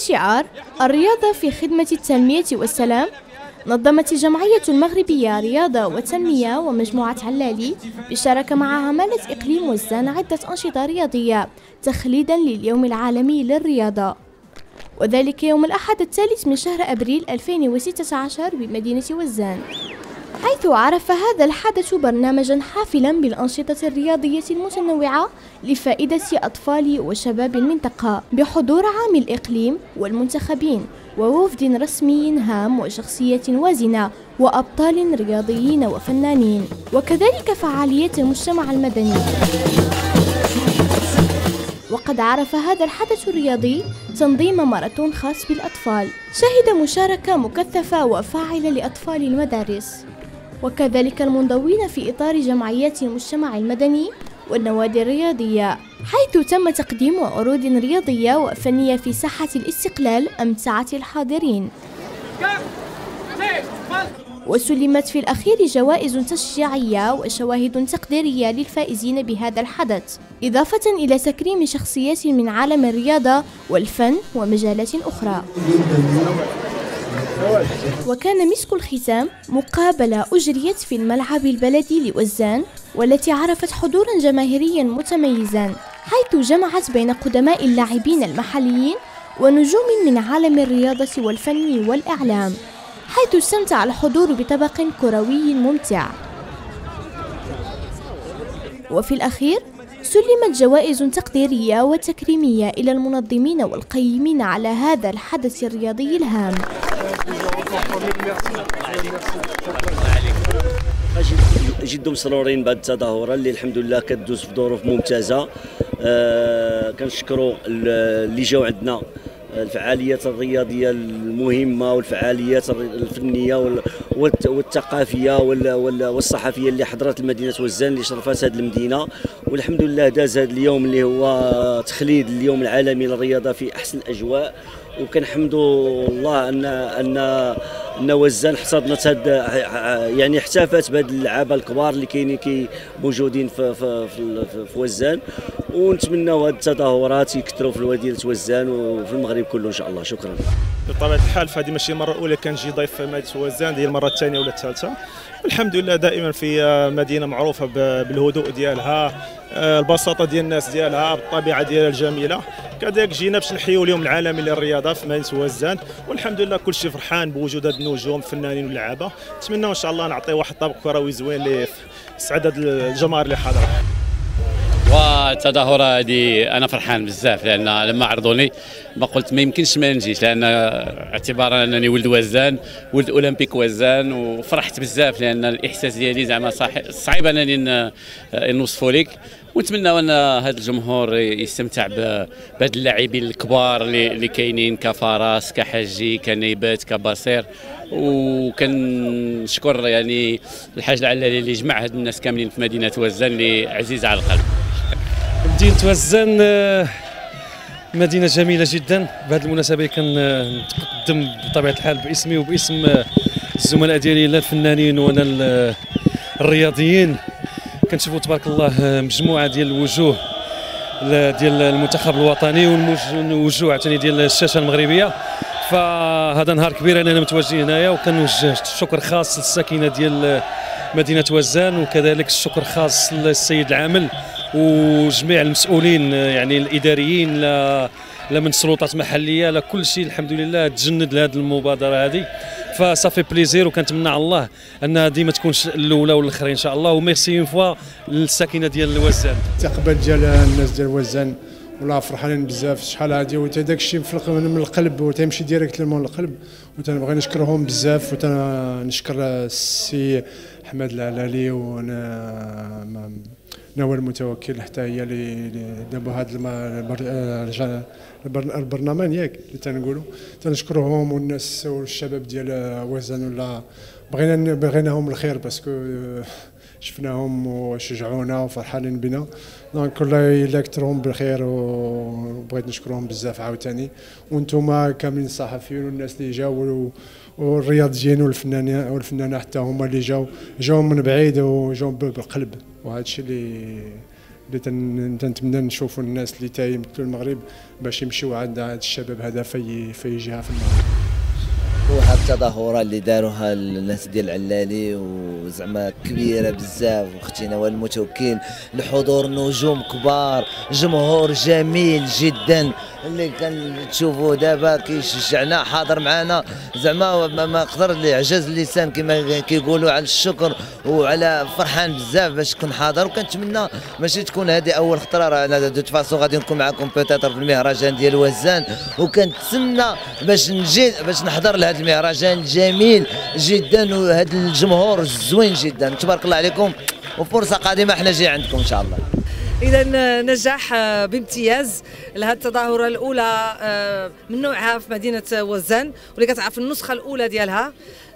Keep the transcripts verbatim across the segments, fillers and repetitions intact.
شعار الرياضة في خدمة التنمية والسلام، نظمت الجمعية المغربية رياضة وتنمية ومجموعة علالي بالشراكة مع عمالة إقليم وزان عدة أنشطة رياضية تخليدا لليوم العالمي للرياضة، وذلك يوم الأحد الثالث من شهر أبريل ألفين وستة عشر بمدينة وزان، حيث عرف هذا الحدث برنامجا حافلا بالأنشطة الرياضية المتنوعة لفائدة أطفال وشباب المنطقة بحضور عام الإقليم والمنتخبين ووفد رسمي هام وشخصية وازنة وأبطال رياضيين وفنانين، وكذلك فعاليات المجتمع المدني. وقد عرف هذا الحدث الرياضي تنظيم ماراثون خاص بالأطفال شهد مشاركة مكثفة وفاعلة لأطفال المدارس، وكذلك المنضوين في إطار جمعيات المجتمع المدني والنوادي الرياضية، حيث تم تقديم عروض رياضية وفنية في ساحة الاستقلال أمتعت الحاضرين، وسلمت في الأخير جوائز تشجيعية وشواهد تقديرية للفائزين بهذا الحدث، إضافة إلى تكريم شخصيات من عالم الرياضة والفن ومجالات أخرى. وكان مسك الختام مقابلة أجريت في الملعب البلدي لوزان، والتي عرفت حضورا جماهيريا متميزا، حيث جمعت بين قدماء اللاعبين المحليين ونجوم من عالم الرياضة والفن والإعلام، حيث استمتع الحضور بطبق كروي ممتع. وفي الأخير سلمت جوائز تقديرية وتكريمية إلى المنظمين والقيمين على هذا الحدث الرياضي الهام. جد مسرورين بهذه التظاهره اللي الحمد لله كدوز في ظروف ممتازه. آه كنشكروا اللي جاوا عندنا، الفعاليات الرياضيه المهمه والفعاليات الفنيه والثقافيه والصحفيه اللي حضرت لمدينه وزان اللي شرفت هذه المدينه، والحمد لله داز هذا اليوم اللي هو تخليد اليوم العالمي للرياضه في احسن الاجواء، وكنحمدوا الله ان ان ان وزان احتضنت هاد يعني احتفت بهاد اللعابه الكبار اللي كاينين كي موجودين في في في, في وزان، ونتمناو هاد التظاهرات يكثروا في مدينه وزان وفي المغرب كله ان شاء الله. شكرا. بطبيعه الحال فهذه ماشي المره الاولى كنجي ضيف في مدينه وزان، ديال المره الثانيه ولا الثالثه، والحمد لله دائما في مدينه معروفه بالهدوء ديالها، البساطه ديال الناس ديالها، بالطبيعه ديالها الجميله. كذلك جينا باش نحيوا اليوم العالمي للرياضه في مدينه وزان، والحمد لله كل شيء فرحان بوجود هاد النجوم الفنانين واللعابه. نتمنى ان شاء الله نعطي واحد الطابق كروي زوين اللي يسعد هاد الجماهير اللي حاضره. والتظاهره هذه انا فرحان بزاف، لان لما عرضوني ما قلت ما يمكنش ما نجيش، لان اعتبارا انني ولد وزان، ولد اولمبيك وزان، وفرحت بزاف لان الاحساس ديالي زعما صعيب انني نوصفه لك. ونتمنى ان هذا الجمهور يستمتع بهاد اللاعبين الكبار اللي كاينين كفراس كحجي كنيبات كبصير، وكنشكر يعني الحاج العلالي اللي جمع هاد الناس كاملين في مدينه وزان اللي عزيزه على القلب. مدينه وزان مدينه جميله جدا. بهذه المناسبه كنقدم بطبيعه الحال باسمي وباسم الزملاء ديالي لا الفنانين ولا الرياضيين، كنشوفوا تبارك الله مجموعه ديال الوجوه ديال المنتخب الوطني والوجوه عاوتاني ديال الشاشه المغربيه. فهذا نهار كبير اننا متواجدين هنايا، وكنوجه الشكر خاص للساكنه ديال مدينه وزان، وكذلك الشكر خاص للسيد العامل وجميع المسؤولين يعني الاداريين لا لا من سلطات محليه لا كل شيء الحمد لله تجند لهذه المبادره هذه. فصافي بليزير، وكنتمنى على الله انها ديما تكونش الاولى والاخرين ان شاء الله. وميرسي اون فوا للساكنه ديال وزان. التقبل ديال الناس ديال وزان والله فرحانين بزاف شحال هادي، وتا داك الشيء من القلب وتمشي ديريكت للقلب، وتنبغي نشكرهم بزاف، وتنشكر السي احمد العلالي وانا نوال المتوكل حتى هي اللي دابا هذا البرنامج ياك اللي تنقولوا، تنشكرهم والناس والشباب ديال وزان، ولا بغينا بغيناهم الخير باسكو شفناهم وشجعونا وفرحانين بنا، دونك الله يكثرهم بالخير، وبغيت نشكرهم بزاف عاوتاني. وانتم كاملين الصحفيين والناس اللي جاوا والرياضيين والفنانين والفنانه حتى هما اللي جاوا جاوا من بعيد وجاوا بالقلب، وهذا الشيء اللي اللي تنتمنى نشوفوا الناس اللي تيمثلوا المغرب باش يمشيو عند هذا الشباب هذا في في جهه في المغرب. وهاد التظاهرة اللي داروها الناس ديال العلالي وزعما كبيرة بزاف، واختينا والمتوكل، الحضور نجوم كبار، جمهور جميل جدا اللي كنشوفوا دابا كيشجعنا حاضر معنا، زعما ما, ما قدر اللي عجز اللسان كما كيقولوا على الشكر وعلى فرحان بزاف باش تكون حاضر. وكنتمنى ماشي تكون هذه اول خطره، انا دو فاسو غادي نكون معكم بيتيتر في المهرجان ديال وزان، وكنتسنى باش نجي باش نحضر لهذا المهرجان الجميل جدا وهذا الجمهور الزوين جدا. تبارك الله عليكم، وفرصه قادمه احنا جاي عندكم ان شاء الله. إذا نجاح بامتياز لهذه التظاهرة الأولى من نوعها في مدينة وزان، واللي كتعرف النسخة الأولى ديالها،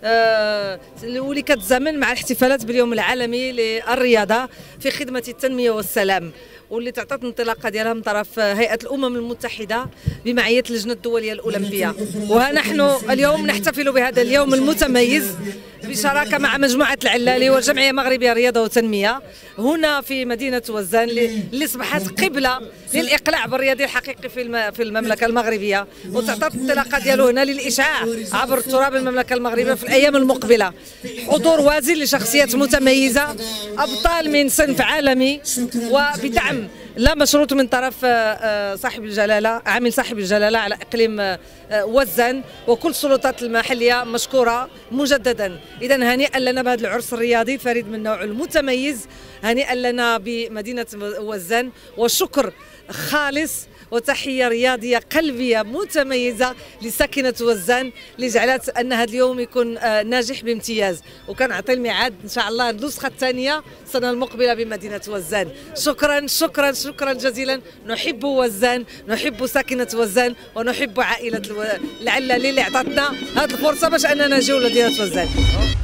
واللي كتزامن مع الاحتفالات باليوم العالمي للرياضة في خدمة التنمية والسلام، واللي تعطت انطلاقه ديالها من طرف هيئه الامم المتحده بمعيه اللجنه الدوليه الاولمبيه. وها نحن اليوم نحتفل بهذا اليوم المتميز بشراكه مع مجموعه العلالي والجمعيه المغربيه للرياضه والتنميه هنا في مدينه وزان، اللي اصبحت قبله للاقلاع بالرياضي الحقيقي في في المملكه المغربيه، وتعطت الانطلاقه ديالو هنا للاشعاع عبر تراب المملكه المغربيه في الايام المقبله. حضور وازن لشخصيات متميزه، ابطال من صنف عالمي، وبدعم لا مشروط من طرف صاحب الجلاله عامل صاحب الجلاله على اقليم وزان، وكل السلطات المحليه مشكوره مجددا. اذا هنيئا لنا بهذا العرس الرياضي الفريد من نوعه المتميز، هنيئا لنا بمدينه وزان، وشكر خالص وتحيه رياضيه قلبيه متميزه لساكنه وزان اللي جعلت ان هذا اليوم يكون ناجح بامتياز. وكنعطي الميعاد ان شاء الله النسخه الثانيه السنه المقبله بمدينه وزان. شكرا شكرا شكرا جزيلا. نحب وزان، نحب ساكنه وزان، ونحب عائله العلالي اللي اعطتنا هذه الفرصه باش اننا نجيو لمدينه وزان.